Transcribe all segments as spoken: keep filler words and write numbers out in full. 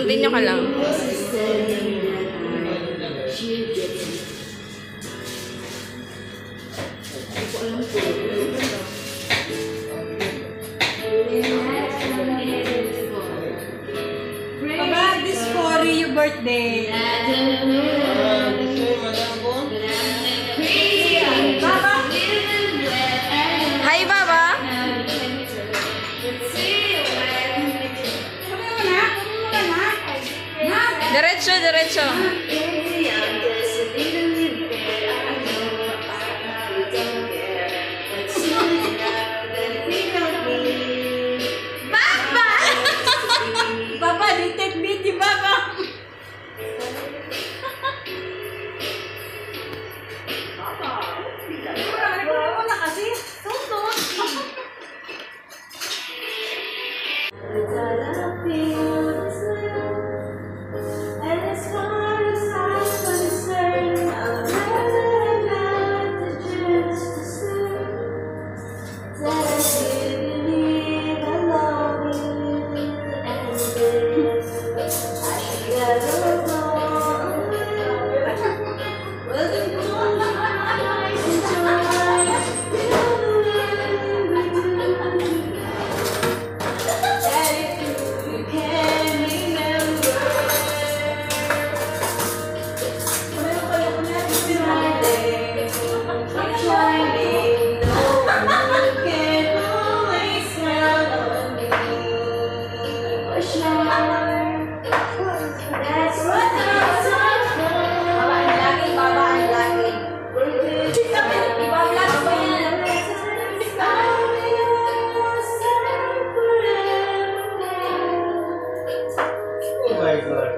Continue ka lang. Papa, this for your birthday. Hi, Baba! Diretso, diretso. Baba! Baba, di take video, Baba. Wala kasi. Tuntun. Oh my God.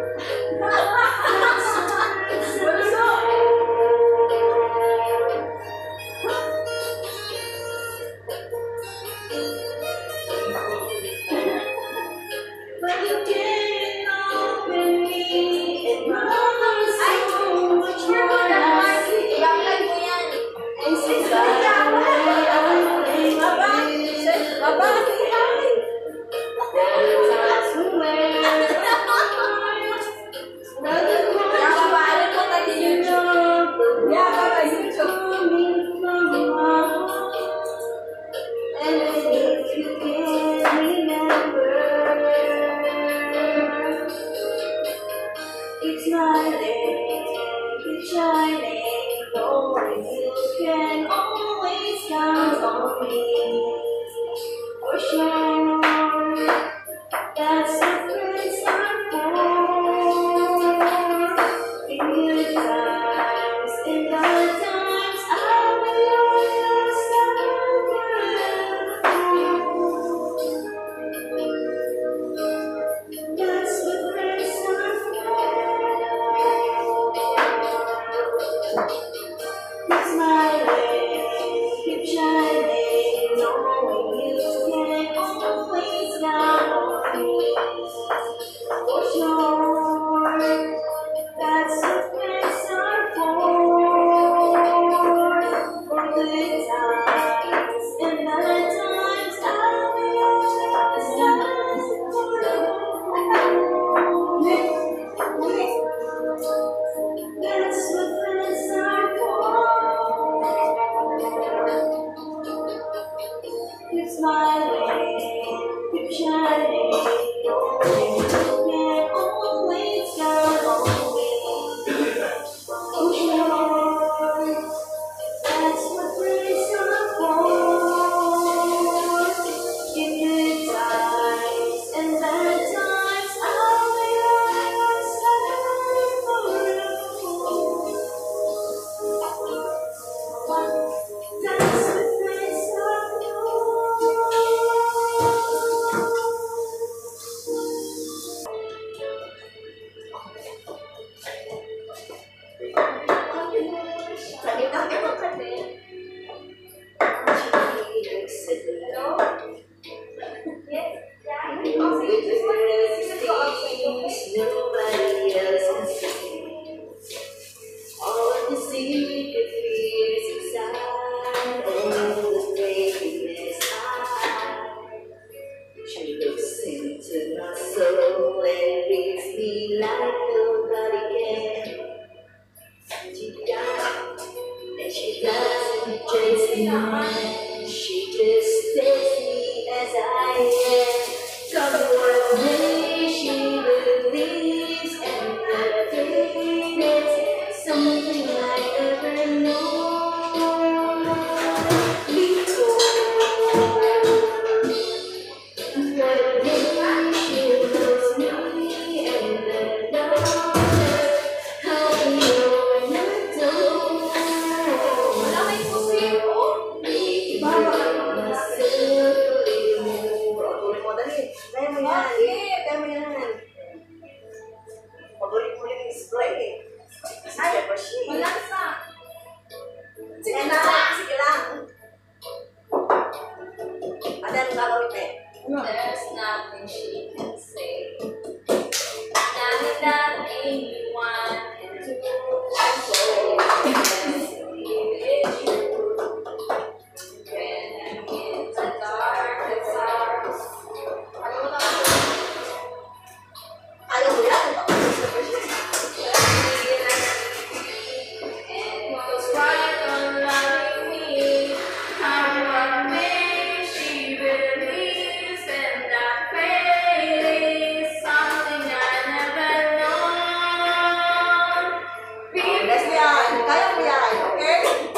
It's smiling, it's shining, knowing you can always count on me. For sure, that's the friends are for. In good times, in bad times, I will always stand forever. That's what friends are for. Keep smiling, keep shining, knowing you can always count on me. For sure, that's what friends are for. For good times and bad times, I will stand forever. That's what friends are for. understand. She just takes me as I am. Some one day she believes everything is something I never known before. One day she loves me and I love her. How we know not to. Wala may pusipo. Baba myself a little more. Tuloy mo dali. Kaya mo yan. Kaya mo yan. Paborit mo yung explain eh. Ay, wala sa. Sige na. Sige lang. Ano ang gagawin eh? There's nothing she can say. Nothing that anyone can do. Just leave it true. When I'm in the darkest hours. Ayaw mo yan. And it goes right on loving me. How I made she believes in that fate is something I never known. Yes yan. Kaya mo yan. Okay?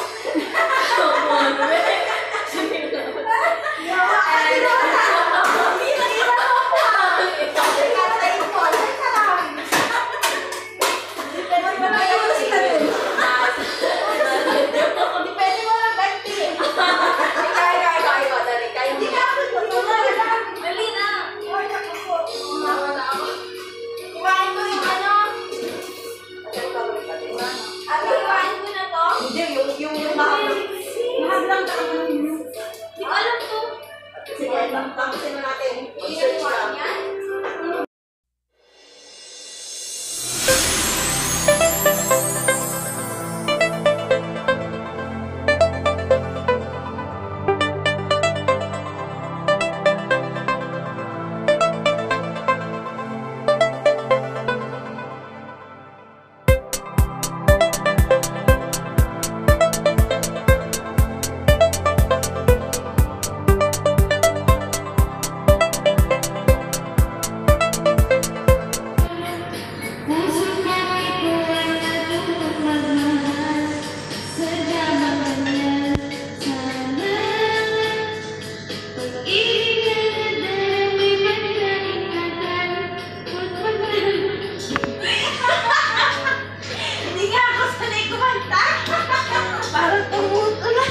Dali na! Iwain ko yung ano? Ate, iwain ko na to? Hindi, yung yung yung mahal. Mahal lang ka naman yun. Di ko alam to. Sige, tapusin na natin. Iyan Search mo lang. yan? Hindi nga ako sanay kumanta. Parang tumutula.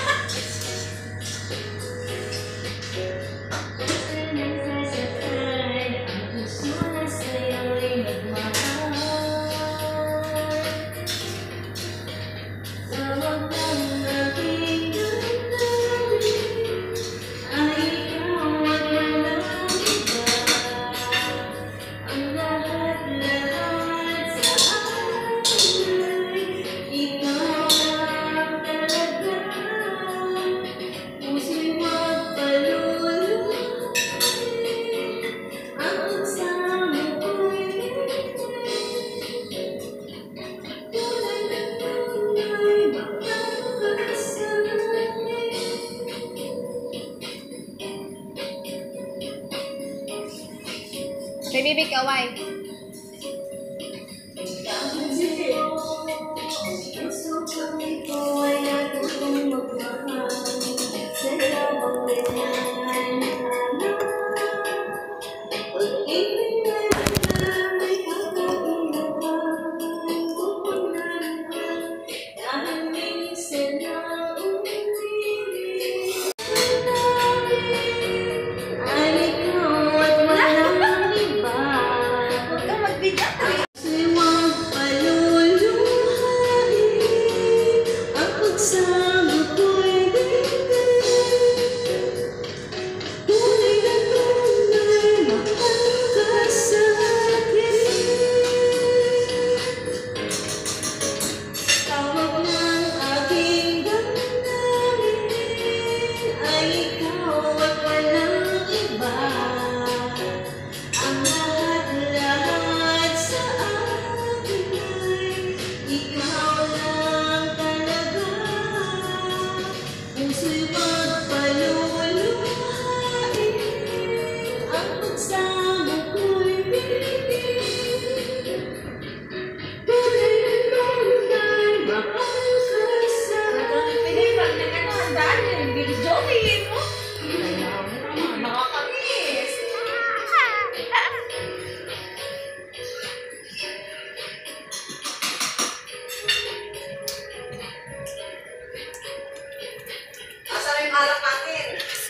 Baby, kaway.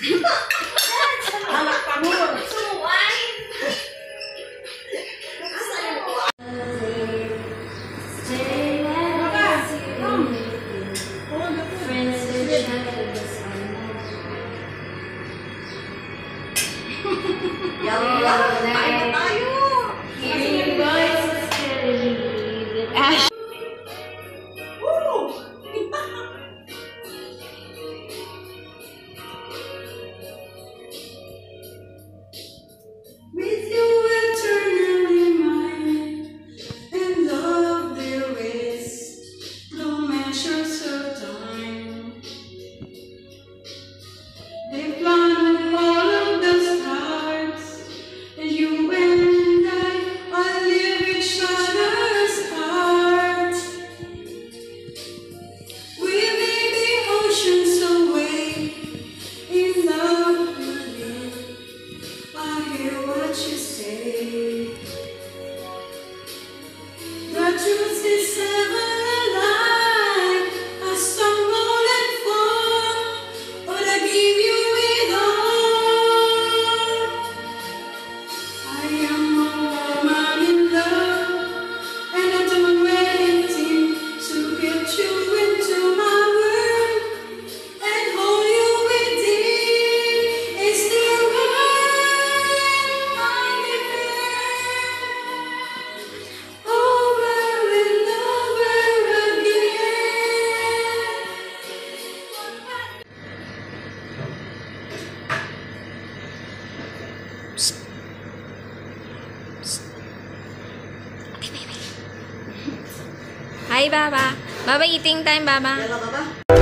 Anak pa mo. Sumuan! Asa yung kuha? Stay as you friends with shadows I know. Yalla, kain na tayo. Hearing voices telling me that Ash. Woo! With you eternally mine, and love there is no measures of time. They planted all of the stars, and you and I are live each other's heart. We may be oceans away, in love we live. I hear what you say. The truth is ever alive. I stumble and fall, but I give you it all. I am a woman in love, and I don't anything to get you into my world and hold you within. It's the right I over and over again. Hi, Baba. Baba, eating time, Baba. Dala ka ba?